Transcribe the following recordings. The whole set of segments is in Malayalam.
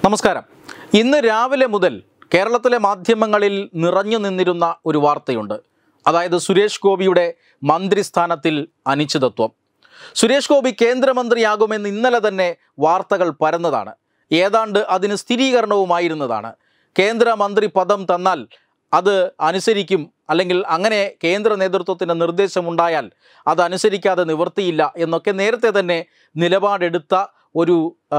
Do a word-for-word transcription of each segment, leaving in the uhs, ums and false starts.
നമസ്കാരം. ഇന്ന് രാവിലെ മുതൽ കേരളത്തിലെ മാധ്യമങ്ങളിൽ നിറഞ്ഞു നിന്നിരുന്ന ഒരു വാർത്തയുണ്ട്. അതായത് സുരേഷ് ഗോപിയുടെ മന്ത്രിസ്ഥാനത്തിൽ അനിശ്ചിതത്വം. സുരേഷ് ഗോപി കേന്ദ്രമന്ത്രിയാകുമെന്ന് ഇന്നലെ തന്നെ വാർത്തകൾ പരന്നതാണ്. ഏതാണ്ട് അതിന് സ്ഥിരീകരണവുമായിരുന്നതാണ്. കേന്ദ്രമന്ത്രി പദം തന്നാൽ അത് അനുസരിക്കും, അല്ലെങ്കിൽ അങ്ങനെ കേന്ദ്ര നേതൃത്വത്തിൻ്റെ നിർദ്ദേശമുണ്ടായാൽ അത് അനുസരിക്കാതെ നിവൃത്തിയില്ല എന്നൊക്കെ നേരത്തെ തന്നെ നിലപാടെടുത്ത ഒരു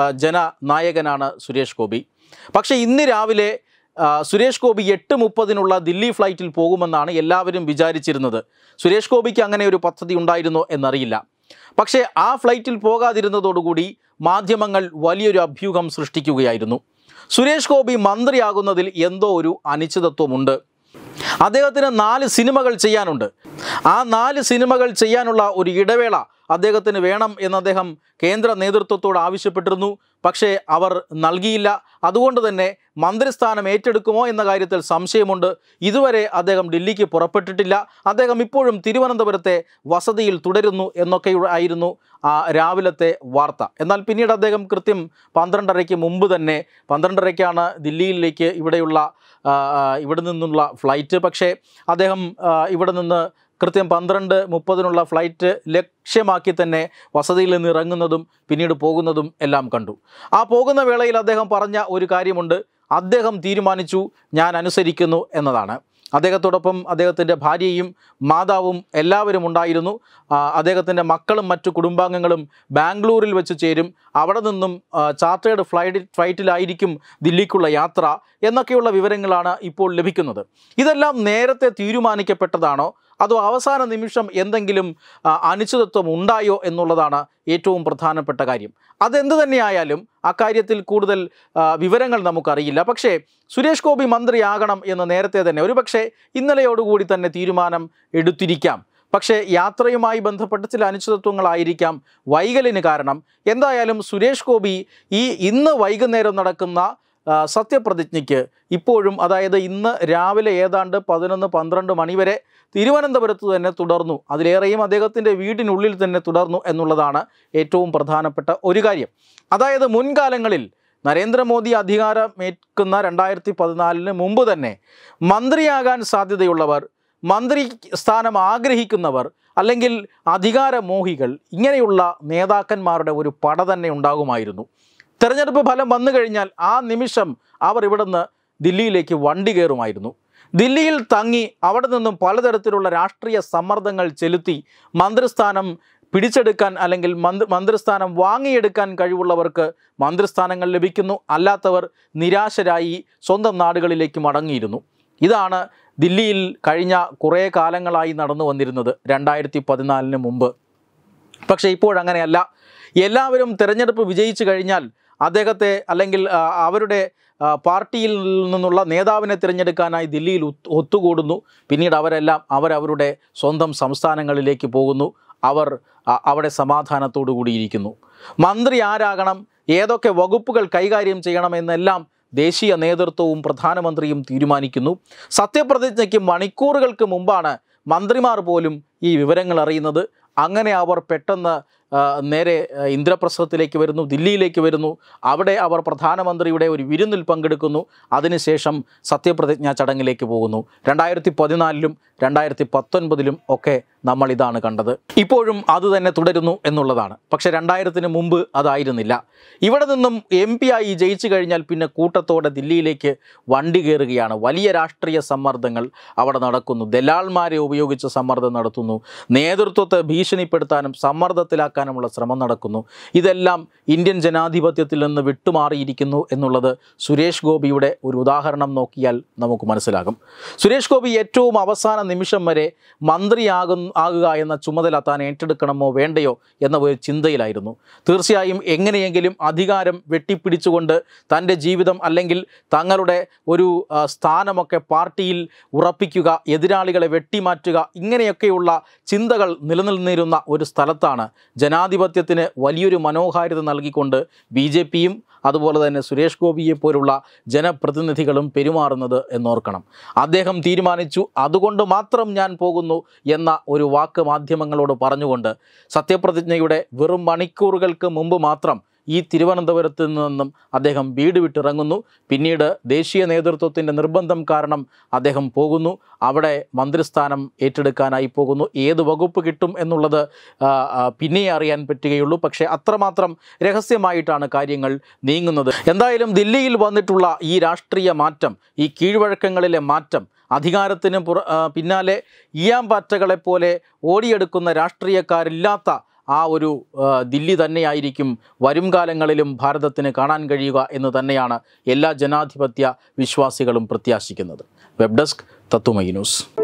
ജനനായകനാണ് സുരേഷ് ഗോപി. പക്ഷേ ഇന്ന് രാവിലെ സുരേഷ് ഗോപി എട്ട് മുപ്പതിനുള്ള ദില്ലി ഫ്ലൈറ്റിൽ പോകുമെന്നാണ് എല്ലാവരും വിചാരിച്ചിരുന്നത്. സുരേഷ് ഗോപിക്ക് അങ്ങനെ ഒരു പദ്ധതി ഉണ്ടായിരുന്നോ എന്നറിയില്ല. പക്ഷേ ആ ഫ്ലൈറ്റിൽ പോകാതിരുന്നതോടുകൂടി മാധ്യമങ്ങൾ വലിയൊരു അഭ്യൂഹം സൃഷ്ടിക്കുകയായിരുന്നു. സുരേഷ് ഗോപി മന്ത്രിയാകുന്നതിൽ എന്തോ ഒരു അനിശ്ചിതത്വമുണ്ട്. അദ്ദേഹത്തിന് നാല് സിനിമകൾ ചെയ്യാനുണ്ട്. ആ നാല് സിനിമകൾ ചെയ്യാനുള്ള ഒരു ഇടവേള അദ്ദേഹത്തിന് വേണം എന്ന് അദ്ദേഹം കേന്ദ്ര നേതൃത്വത്തോട് ആവശ്യപ്പെട്ടിരുന്നു. പക്ഷേ അവർ നൽകിയില്ല. അതുകൊണ്ട് തന്നെ മന്ത്രിസ്ഥാനം ഏറ്റെടുക്കുമോ എന്ന കാര്യത്തിൽ സംശയമുണ്ട്. ഇതുവരെ അദ്ദേഹം ഡൽഹിക്ക് പുറപ്പെട്ടിട്ടില്ല. അദ്ദേഹം ഇപ്പോഴും തിരുവനന്തപുരത്തെ വസതിയിൽ തുടരുന്നു എന്നൊക്കെ ആയിരുന്നു ആ രാവിലത്തെ വാർത്ത. എന്നാൽ പിന്നീട് അദ്ദേഹം കൃത്യം പന്ത്രണ്ടരയ്ക്ക് മുമ്പ് തന്നെ പന്ത്രണ്ടരയ്ക്കാണ് ദില്ലിയിലേക്ക് ഇവിടെയുള്ള ഇവിടെ നിന്നുള്ള ഫ്ലൈറ്റ്. പക്ഷേ അദ്ദേഹം ഇവിടെ നിന്ന് കൃത്യം പന്ത്രണ്ട് മുപ്പതിനുള്ള ഫ്ലൈറ്റ് ലക്ഷ്യമാക്കി തന്നെ വസതിയിൽ നിന്ന് ഇറങ്ങുന്നതും പിന്നീട് പോകുന്നതും എല്ലാം കണ്ടു. ആ പോകുന്ന വേളയിൽ അദ്ദേഹം പറഞ്ഞ ഒരു കാര്യമുണ്ട്. അദ്ദേഹം തീരുമാനിച്ചു, ഞാൻ അനുസരിക്കുന്നു എന്നതാണ്. അദ്ദേഹത്തോടൊപ്പം അദ്ദേഹത്തിൻ്റെ ഭാര്യയും മാതാവും എല്ലാവരും ഉണ്ടായിരുന്നു. അദ്ദേഹത്തിൻ്റെ മക്കളും മറ്റു കുടുംബാംഗങ്ങളും ബാംഗ്ലൂരിൽ വെച്ച് ചേരും. അവിടെ നിന്നും ചാർട്ടേഡ് ഫ്ലൈറ്റ് ഫ്ലൈറ്റിലായിരിക്കും ദില്ലിക്കുള്ള യാത്ര എന്നൊക്കെയുള്ള വിവരങ്ങളാണ് ഇപ്പോൾ ലഭിക്കുന്നത്. ഇതെല്ലാം നേരത്തെ തീരുമാനിക്കപ്പെട്ടതാണോ അതോ അവസാന നിമിഷം എന്തെങ്കിലും അനിശ്ചിതത്വം ഉണ്ടായോ എന്നുള്ളതാണ് ഏറ്റവും പ്രധാനപ്പെട്ട കാര്യം. അതെന്ത് തന്നെയായാലും അക്കാര്യത്തിൽ കൂടുതൽ വിവരങ്ങൾ നമുക്കറിയില്ല. പക്ഷേ സുരേഷ് ഗോപി മന്ത്രിയാകണം എന്ന് നേരത്തെ തന്നെ ഒരുപക്ഷെ ഇന്നലെയോടുകൂടി തന്നെ തീരുമാനം എടുത്തിരിക്കാം. പക്ഷേ യാത്രയുമായി ബന്ധപ്പെട്ട ചില അനിശ്ചിതത്വങ്ങളായിരിക്കാം വൈകലിന് കാരണം. എന്തായാലും സുരേഷ് ഗോപി ഈ ഇന്ന് വൈകുന്നേരം നടക്കുന്ന സത്യപ്രതിജ്ഞയ്ക്ക് ഇപ്പോഴും, അതായത് ഇന്ന് രാവിലെ ഏതാണ്ട് പതിനൊന്ന് പന്ത്രണ്ട് മണിവരെ തിരുവനന്തപുരത്ത് തന്നെ തുടർന്നു. അതിലേറെയും അദ്ദേഹത്തിൻ്റെ വീടിനുള്ളിൽ തന്നെ തുടർന്നു എന്നുള്ളതാണ് ഏറ്റവും പ്രധാനപ്പെട്ട ഒരു കാര്യം. അതായത് മുൻകാലങ്ങളിൽ നരേന്ദ്രമോദി അധികാരമേൽക്കുന്ന രണ്ടായിരത്തി പതിനാലിന് മുമ്പ് തന്നെ മന്ത്രിയാകാൻ സാധ്യതയുള്ളവർ, മന്ത്രി സ്ഥാനം ആഗ്രഹിക്കുന്നവർ, അല്ലെങ്കിൽ അധികാരമോഹികൾ, ഇങ്ങനെയുള്ള നേതാക്കന്മാരുടെ ഒരു പട തന്നെ ഉണ്ടാകുമായിരുന്നു. തെരഞ്ഞെടുപ്പ് ഫലം വന്നു കഴിഞ്ഞാൽ ആ നിമിഷം അവർ ഇവിടുന്ന് ദില്ലിയിലേക്ക് വണ്ടി കയറുമായിരുന്നു. ദില്ലിയിൽ തങ്ങി അവിടെ നിന്നും പലതരത്തിലുള്ള രാഷ്ട്രീയ സമ്മർദ്ദങ്ങൾ ചെലുത്തി മന്ത്രിസ്ഥാനം പിടിച്ചെടുക്കാൻ, അല്ലെങ്കിൽ മന്ത്രി മന്ത്രിസ്ഥാനം വാങ്ങിയെടുക്കാൻ കഴിവുള്ളവർക്ക് മന്ത്രിസ്ഥാനങ്ങൾ ലഭിക്കുന്നു. അല്ലാത്തവർ നിരാശരായി സ്വന്തം നാടുകളിലേക്ക് മടങ്ങിയിരുന്നു. ഇതാണ് ദില്ലിയിൽ കഴിഞ്ഞ കുറേ കാലങ്ങളായി നടന്നു വന്നിരുന്നത്, രണ്ടായിരത്തി പതിനാലിന് മുമ്പ്. പക്ഷേ ഇപ്പോഴങ്ങനെയല്ല. എല്ലാവരും തിരഞ്ഞെടുപ്പ് വിജയിച്ചു കഴിഞ്ഞാൽ അദ്ദേഹത്തെ, അല്ലെങ്കിൽ അവരുടെ പാർട്ടിയിൽ നിന്നുള്ള നേതാവിനെ തിരഞ്ഞെടുക്കാനായി ദില്ലിയിൽ ഒത്തുകൂടുന്നു. പിന്നീട് അവരെല്ലാം അവരവരുടെ സ്വന്തം സംസ്ഥാനങ്ങളിലേക്ക് പോകുന്നു. അവർ അവിടെ സമാധാനത്തോടു കൂടിയിരിക്കുന്നു. മന്ത്രി ആരാകണം, ഏതൊക്കെ വകുപ്പുകൾ കൈകാര്യം ചെയ്യണമെന്നെല്ലാം ദേശീയ നേതൃത്വവും പ്രധാനമന്ത്രിയും തീരുമാനിക്കുന്നു. സത്യപ്രതിജ്ഞയ്ക്ക് മണിക്കൂറുകൾക്ക് മുമ്പാണ് മന്ത്രിമാർ പോലും ഈ വിവരങ്ങൾ അറിയുന്നത്. അങ്ങനെ അവർ പെട്ടെന്ന് നേരെ ഇന്ദ്രപ്രസ്ഥത്തിലേക്ക് വരുന്നു, ദില്ലിയിലേക്ക് വരുന്നു. അവിടെ അവർ പ്രധാനമന്ത്രിയുടെ ഒരു വിരുന്നിൽ പങ്കെടുക്കുന്നു. അതിനുശേഷം സത്യപ്രതിജ്ഞാ ചടങ്ങിലേക്ക് പോകുന്നു. രണ്ടായിരത്തി പതിനാലിലും രണ്ടായിരത്തി പത്തൊൻപതിലും ഒക്കെ നമ്മൾ ഇതാണ് കണ്ടത്. ഇപ്പോഴും അതുതന്നെ തുടരുന്നു എന്നുള്ളതാണ്. പക്ഷേ രണ്ടായിരത്തിന് മുമ്പ് അതായിരുന്നില്ല. ഇവിടെ നിന്നും എം പി ആയി ജയിച്ചു കഴിഞ്ഞാൽ പിന്നെ കൂട്ടത്തോടെ ദില്ലിയിലേക്ക് വണ്ടി കയറുകയാണ്. വലിയ രാഷ്ട്രീയ സമ്മർദ്ദങ്ങൾ അവിടെ നടക്കുന്നു. ദലാൽമാരെ ഉപയോഗിച്ച് സമ്മർദ്ദം നടത്തുന്നു. നേതൃത്വത്തെ ഭീഷണിപ്പെടുത്താനും സമ്മർദ്ദത്തിലാക്കാനുമുള്ള ശ്രമം നടക്കുന്നു. ഇതെല്ലാം ഇന്ത്യൻ ജനാധിപത്യത്തിൽ നിന്ന് വിട്ടുമാറിയിരിക്കുന്നു എന്നുള്ളത് സുരേഷ് ഗോപിയുടെ ഒരു ഉദാഹരണം നോക്കിയാൽ നമുക്ക് മനസ്സിലാകും. സുരേഷ് ഗോപി ഏറ്റവും അവസാന നിമിഷം വരെ മന്ത്രിയാകും ആകുക എന്ന ചുമതല താൻ ഏറ്റെടുക്കണമോ വേണ്ടയോ എന്ന ഒരു ചിന്തയിലായിരുന്നു. തീർച്ചയായും എങ്ങനെയെങ്കിലും അധികാരം വെട്ടിപ്പിടിച്ചുകൊണ്ട് തൻ്റെ ജീവിതം, അല്ലെങ്കിൽ തങ്ങളുടെ ഒരു സ്ഥാനമൊക്കെ പാർട്ടിയിൽ ഉറപ്പിക്കുക, എതിരാളികളെ വെട്ടിമാറ്റുക, ഇങ്ങനെയൊക്കെയുള്ള ചിന്തകൾ നിലനിന്നിരുന്ന ഒരു സ്ഥലത്താണ് ജനാധിപത്യത്തിന് വലിയൊരു മനോഹാരിത നൽകിക്കൊണ്ട് ബി ജെ പിയും അതുപോലെ തന്നെ സുരേഷ് ഗോപിയെ പോലുള്ള ജനപ്രതിനിധികളും പെരുമാറുന്നത് എന്നോർക്കണം. അദ്ദേഹം തീരുമാനിച്ചു, അതുകൊണ്ട് മാത്രം ഞാൻ പോകുന്നു എന്ന ഒരു വാക്ക് മാധ്യമങ്ങളോട് പറഞ്ഞുകൊണ്ട് സത്യപ്രതിജ്ഞയുടെ വെറും മണിക്കൂറുകൾക്ക് മുമ്പ് മാത്രം ഈ തിരുവനന്തപുരത്ത് നിന്നും അദ്ദേഹം വീട് വിട്ടിറങ്ങുന്നു. പിന്നീട് ദേശീയ നേതൃത്വത്തിൻ്റെ നിർബന്ധം കാരണം അദ്ദേഹം പോകുന്നു. അവിടെ മന്ത്രിസ്ഥാനം ഏറ്റെടുക്കാനായി പോകുന്നു. ഏത് വകുപ്പ് കിട്ടും എന്നുള്ളത് പിന്നെ അറിയാൻ പറ്റുകയുള്ളൂ. പക്ഷേ അത്രമാത്രം രഹസ്യമായിട്ടാണ് കാര്യങ്ങൾ നീങ്ങുന്നത്. എന്തായാലും ദില്ലിയിൽ വന്നിട്ടുള്ള ഈ രാഷ്ട്രീയ മാറ്റം, ഈ കീഴ്വഴക്കങ്ങളിലെ മാറ്റം, അധികാരത്തിന് പുറ പിന്നാലെ ഈയാമ്പാറ്റകളെപ്പോലെ ഓടിയെടുക്കുന്ന രാഷ്ട്രീയക്കാരില്ലാത്ത ആ ഒരു ദില്ലി തന്നെയായിരിക്കും വരും കാലങ്ങളിലും ഭാരതത്തിന് കാണാൻ കഴിയുക എന്ന് തന്നെയാണ് എല്ലാ ജനാധിപത്യ വിശ്വാസികളും പ്രത്യാശിക്കുന്നത്. വെബ് ഡെസ്ക് തത്തുമൈ ന്യൂസ്.